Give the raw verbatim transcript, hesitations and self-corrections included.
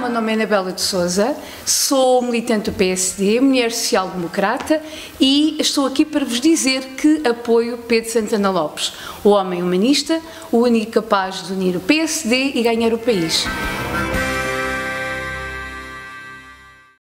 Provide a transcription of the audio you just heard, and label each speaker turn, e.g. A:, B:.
A: meu nome é Anabela de Sousa, sou militante do P S D, mulher social-democrata, e estou aqui para vos dizer que apoio Pedro Santana Lopes, o homem humanista, o único capaz de unir o P S D e ganhar o país.